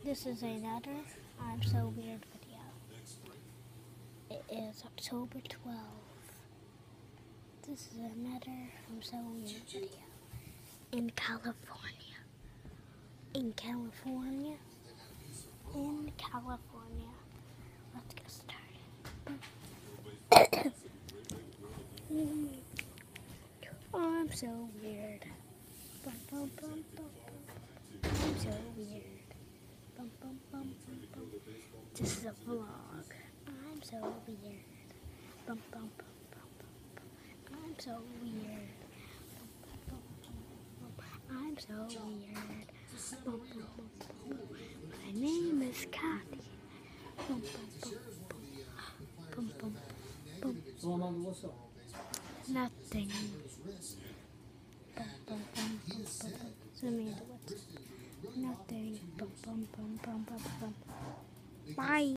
This is another I'm So Weird video. It is October 12th. This is another I'm So Weird video. In California. In California. In California. Let's get started. I'm so weird. Bum, bum, bum, bum, bum. I'm so weird. Bum, bum, bum, bum, bum. This is a vlog. I'm so weird. Bum, bum, bum, bum, bum. I'm so weird. Bum, bum, bum, bum, bum. I'm so weird. Bum, bum, bum, bum. My name is Kathy. Bum, bum, bum, bum, bum, bum. Nothing. Bum, bum, bum, bum, bum, bum. Zoom into it. Nothing. Bum, bum, bum, bum, bum, bum. Bye.